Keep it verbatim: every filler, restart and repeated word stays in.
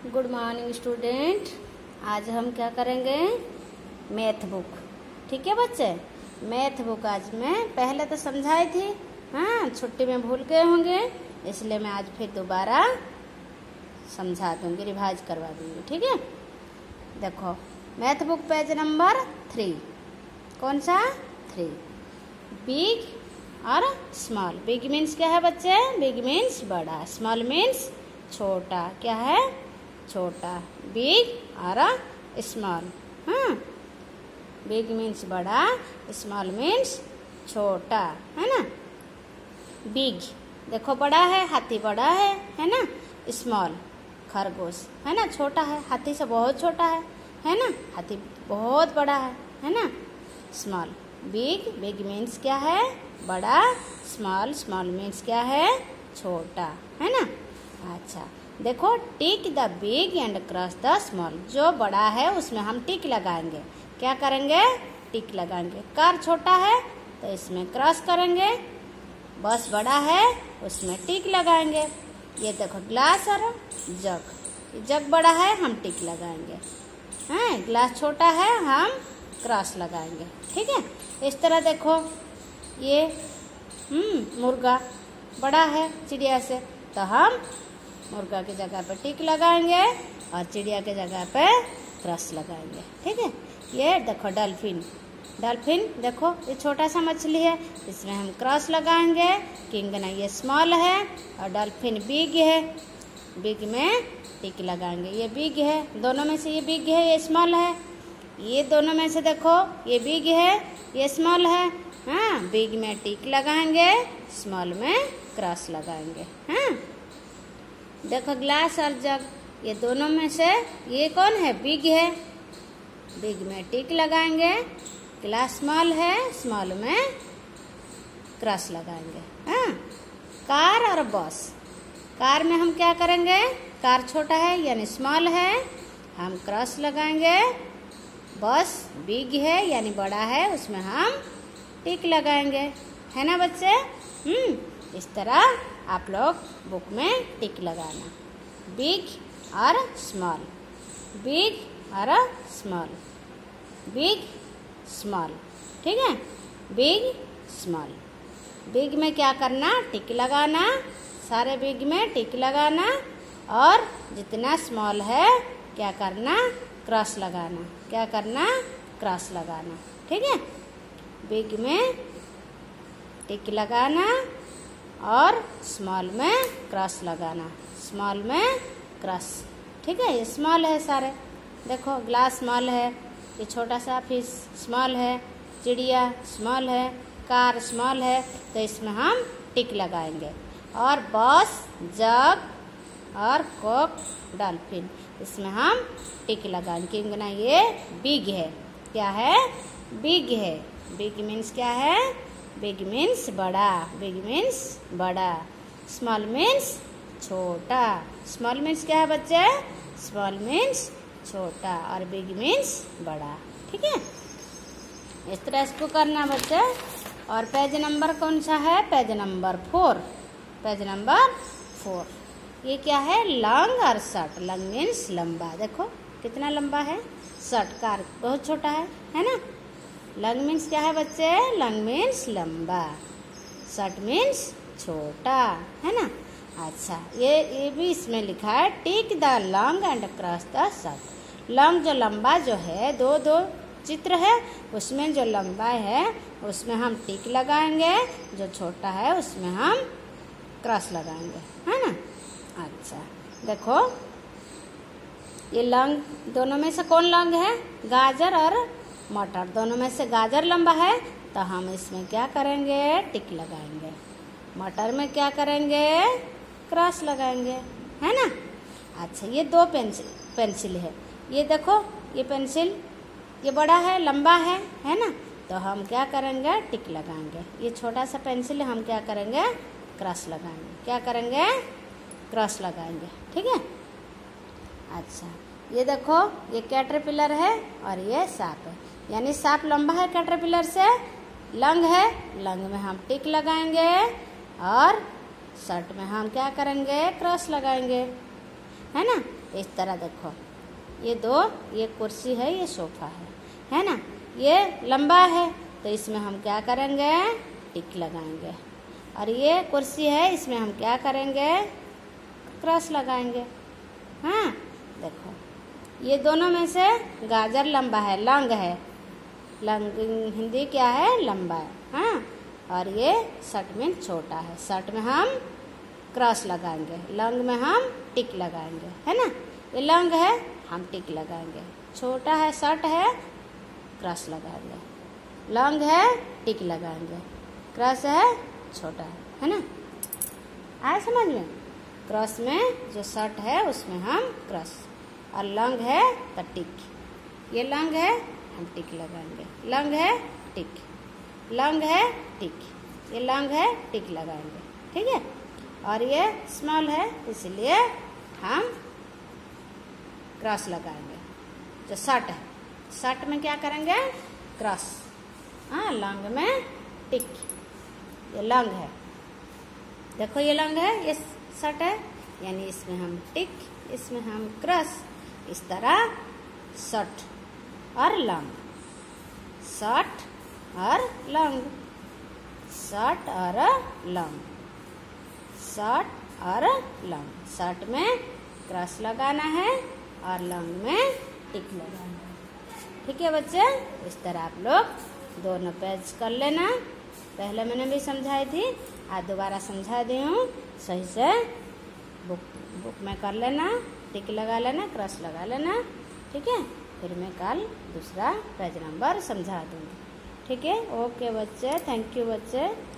Good morning student. आज हम क्या करेंगे? Math book. ठीक है बच्चे, मैथ बुक आज मैं पहले तो समझाई थी, हाँ छुट्टी में भूल गए होंगे, इसलिए मैं आज फिर दोबारा समझा दूंगी, रिवाइज करवा दूंगी। ठीक है, देखो math book page number three. कौन सा? थ्री। बिग और स्मॉल। बिग मीन्स क्या है बच्चे? बिग मीन्स बड़ा, स्मॉल मीन्स छोटा। क्या है? छोटा। बिग और स्मॉल। हाँ, बिग मीन्स बड़ा, स्मॉल मीन्स छोटा, है ना। बिग देखो बड़ा है, हाथी बड़ा है है ना। स्मॉल खरगोश है ना, छोटा है, हाथी से बहुत छोटा है है ना। हाथी बहुत बड़ा है है ना। स्मॉल। बिग बिग मीन्स क्या है? बड़ा। स्मॉल स्मॉल मीन्स क्या है? छोटा, है ना। अच्छा देखो, tick the big and cross the small. जो बड़ा है उसमें हम टिक लगाएंगे। क्या करेंगे? टिक लगाएंगे। कार छोटा है तो इसमें क्रॉस करेंगे। बस बड़ा है उसमें टिक लगाएंगे। ये देखो ग्लास और जग। जग बड़ा है हम टिक लगाएंगे, हैं। ग्लास छोटा है हम क्रॉस लगाएंगे। ठीक है, इस तरह देखो ये हम्म मुर्गा बड़ा है चिड़िया से, तो हम मुर्गा की जगह पे टिक लगाएंगे और चिड़िया की जगह पे क्रॉस लगाएंगे। ठीक है, ये देखो डॉल्फिन। डॉल्फिन देखो ये छोटा सा मछली है, इसमें हम क्रॉस लगाएंगे। किंग ना ये स्मॉल है और डॉल्फिन बिग है, बिग में टिक लगाएंगे। ये बिग है, दोनों में से ये बिग है ये स्मॉल है। ये दोनों में से देखो ये बिग है ये स्मॉल है, हाँ। बिग में टिक लगाएंगे, स्मॉल में क्रॉस लगाएंगे, हाँ। देखो ग्लास और जग, ये दोनों में से ये कौन है? बिग है, बिग में टिक लगाएंगे। ग्लास स्मॉल है, स्मॉल में क्रॉस लगाएंगे, हाँ। कार और बस। कार में हम क्या करेंगे? कार छोटा है यानी स्मॉल है, हम क्रॉस लगाएंगे। बस बिग है यानी बड़ा है, उसमें हम टिक लगाएंगे, है ना बच्चे। हम्म इस तरह आप लोग बुक में टिक लगाना। बिग और स्मॉल, बिग और स्मॉल, बिग स्मॉल। ठीक है, बिग स्मॉल। बिग में क्या करना? टिक लगाना, सारे बिग में टिक लगाना, और जितना स्मॉल है क्या करना? क्रॉस लगाना। क्या करना? क्रॉस लगाना। ठीक है, बिग में टिक लगाना और स्मॉल में क्रॉस लगाना, स्मॉल में क्रॉस। ठीक है, ये स्मॉल है सारे। देखो ग्लास स्मॉल है, ये छोटा सा फिश स्मॉल है, चिड़िया स्मॉल है, कार स्मॉल है, तो इसमें हम टिक लगाएंगे। और बस जग और कोक डॉल्फिन, इसमें हम टिक लगाएंगे क्योंकि ना ये बिग है। क्या है? बिग है। बिग मीन्स क्या है? बिग मीन्स बड़ा, बिग मीन्स बड़ा। स्मॉल मीन्स छोटा। स्मॉल मीन्स क्या है बच्चे? स्मॉल मीन्स छोटा और बिग मीन्स बड़ा। ठीक है, इस तरह इसको करना बच्चे। और पेज नंबर कौन सा है? Page number four. Page number four. ये क्या है? लॉन्ग और शॉर्ट। लॉन्ग मीन्स लंबा, देखो कितना लंबा है। शॉर्ट कार बहुत छोटा है, है ना। लॉन्ग मीन्स क्या है बच्चे? लॉन्ग मीन्स लंबा, शॉर्ट मीन्स छोटा, है ना। अच्छा ये ये भी इसमें लिखा है, tick the long and cross the short. Long जो लंबा जो है, दो दो चित्र है, उसमें जो लंबा है उसमें हम टिक लगाएंगे, जो छोटा है उसमें हम क्रॉस लगाएंगे, है ना। अच्छा देखो ये लॉन्ग, दोनों में से कौन लॉन्ग है? गाजर और मटर। दोनों में से गाजर लंबा है तो हम इसमें क्या करेंगे? टिक लगाएंगे। मटर में क्या करेंगे? क्रॉस लगाएंगे, है ना। अच्छा ये दो पेंसिल पेंसिल है, ये देखो ये पेंसिल ये बड़ा है लंबा है है ना, तो हम क्या करेंगे? टिक लगाएंगे। ये छोटा सा पेंसिल है, हम क्या करेंगे? क्रॉस लगाएंगे। क्या करेंगे? क्रॉस लगाएंगे। ठीक है। अच्छा ये देखो ये कैटरपिलर है और ये सांप है, यानी सांप लंबा है कैटरपिलर से, लंग है, लंग में हम टिक लगाएंगे और शर्ट में हम क्या करेंगे? क्रॉस लगाएंगे, है ना। इस तरह देखो, ये दो, ये कुर्सी है, ये सोफा है, है ना। ये लंबा है तो इसमें हम क्या करेंगे, टिक लगाएंगे। और ये कुर्सी है, इसमें हम क्या करेंगे, क्रॉस लगाएंगे। हाँ देखो, ये दोनों में से गाजर लंबा है, लंग है, लंग हिंदी क्या है, लंबा है। हाँ, और ये शर्ट में छोटा है, शर्ट में हम क्रॉस लगाएंगे, लंग में हम टिक लगाएंगे, है ना। ये लंग है, हम टिक लगाएंगे, छोटा है, शर्ट है, क्रॉस लगाएंगे, लंग है, टिक लगाएंगे, क्रॉस है, छोटा है, है ना। आए समझ में। क्रॉस में जो शर्ट है उसमें हम क्रॉस, और लंग है तो टिक। ये लंग है, हम टिक लगाएंगे, लंग है, टिक, लंग है, टिक, ये लंग है, टिक लगाएंगे, ठीक है। और ये स्मॉल है इसलिए हम क्रॉस लगाएंगे। जो शर्ट है, शर्ट में क्या करेंगे, क्रॉस। हाँ, लंग में टिक, ये लंग है, देखो ये लंग है, ये शर्ट है, यानी इसमें हम टिक, इसमें हम क्रॉस। इस तरह शर्ट और लंग, शर्ट और लंग, शर्ट और लंग, शर्ट और लंग। शर्ट में क्रॉस लगाना है और लंग में टिक लगाना है, ठीक है बच्चे। इस तरह आप लोग दोनों पेज कर लेना। पहले मैंने भी समझाई थी, आज दोबारा समझा दी हूँ, सही से बुक बुक में कर लेना, टिक लगा लेना, क्रॉस लगा लेना, ठीक है। फिर मैं कल दूसरा पेज नंबर समझा दूँगी, ठीक है। ओके बच्चे, थैंक यू बच्चे।